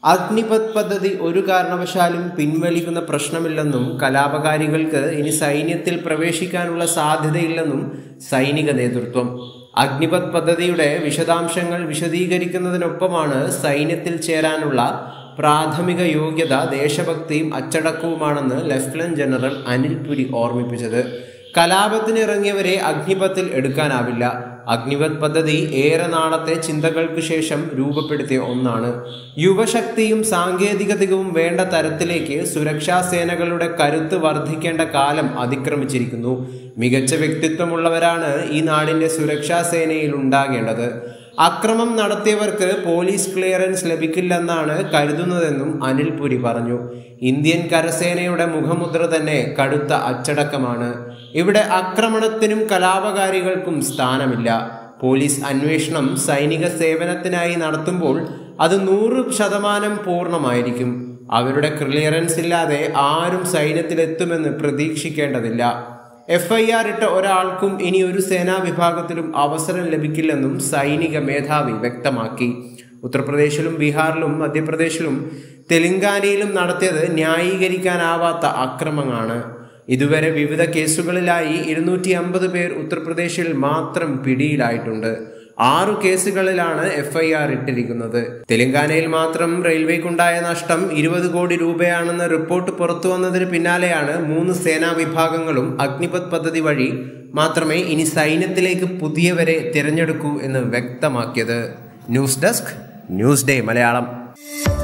അഗ്നിപത് പദ്ധതി ഒരു കാരണവശാലും പിൻവലിക്കുന്ന പ്രശ്നമില്ലെന്നും കലാപകാരികൾക്ക് ഇനി സൈന്യത്തിൽ പ്രവേശിക്കാനുള്ള സാധ്യതയില്ലെന്നും സൈനിക നേതൃത്വം. അഗ്നിപത് പദ്ധതിയുടെ വിശദാംശങ്ങൾ വിശദീകരിക്കുന്നതിനൊപ്പമാണ് സൈന്യത്തിൽ ചേരാനുള്ള പ്രാഥമിക യോഗ്യത ദേശഭക്തിയും അച്ചടക്കവുമാണെന്ന് ലഫ്റ്റനന്റ് ജനറൽ അനിൽ പുരി ഓർമ്മിപ്പിച്ചത്. കലാപത്തിനിറങ്ങിയവരെ അഗ്നിപത്തിൽ എടുക്കാനാവില്ല. അഗ്നിപത് പദ്ധതി ഏറെ നാളത്തെ ചിന്തകൾക്ക് ശേഷം രൂപപ്പെടുത്തിയ ഒന്നാണ്. യുവശക്തിയും സാങ്കേതികതയും വേണ്ട തരത്തിലേക്ക് സുരക്ഷാ സേനകളുടെ കരുത്ത് വർദ്ധിക്കേണ്ട കാലം അതിക്രമിച്ചിരിക്കുന്നു. മികച്ച വ്യക്തിത്വമുള്ളവരാണ് ഈ നാടിന്റെ സുരക്ഷാ സേനയിൽ ഉണ്ടാകേണ്ടത്. അക്രമം നടത്തിയവർക്ക് പോലീസ് ക്ലിയറൻസ് ലഭിക്കില്ലെന്നാണ് കരുതുന്നതെന്നും അനിൽ പുരി പറഞ്ഞു. ഇന്ത്യൻ കരസേനയുടെ മുഖമുദ്ര തന്നെ കടുത്ത അച്ചടക്കമാണ്. ഇവിടെ ആക്രമണത്തിനും കലാപകാരികൾക്കും സ്ഥാനമില്ല. പോലീസ് അന്വേഷണം സൈനിക സേവനത്തിനായി നടത്തുമ്പോൾ അത് 100% പൂർണ്ണമായിരിക്കും. അവരുടെ ക്ലിയറൻസ് ഇല്ലാതെ ആരും സൈന്യത്തിലെത്തുമെന്ന് പ്രതീക്ഷിക്കേണ്ടതില്ല. FIR ഇട്ട ഒരാൾക്കും ഇനി ഒരു സേനാ വിഭാഗത്തിലും അവസരം ലഭിക്കില്ലെന്നും സൈനിക മേധാവി വ്യക്തമാക്കി. ഉത്തർപ്രദേശിലും ബീഹാറിലും മധ്യപ്രദേശിലും തെലങ്കാനയിലും നടത്തിയത് ന്യായീകരിക്കാനാവാത്ത അക്രമമാണ്. ഇതുവരെ വിവിധ കേസുകളിലായി 250 പേർ ഉത്തർപ്രദേശിൽ മാത്രം പിടിയിലായിട്ടുണ്ട്. 6 കേസുകളിലാണ് FIR ഇട്ടിരിക്കുന്നത്. തെലങ്കാനയിൽ മാത്രം റെയിൽവേക്കുണ്ടായ നഷ്ടം 20 കോടി രൂപയാണെന്ന റിപ്പോർട്ട് പുറത്തു വന്നതിന് പിന്നാലെയാണ് 3 സേനാ വിഭാഗങ്ങളും അഗ്നിപത് പദ്ധതി വഴി മാത്രമേ ഇനി സൈന്യത്തിലേക്ക് പുതിയവരെ തിരഞ്ഞെടുക്കൂ എന്ന് വ്യക്തമാക്കിയത്. News desk, news day Malayalam.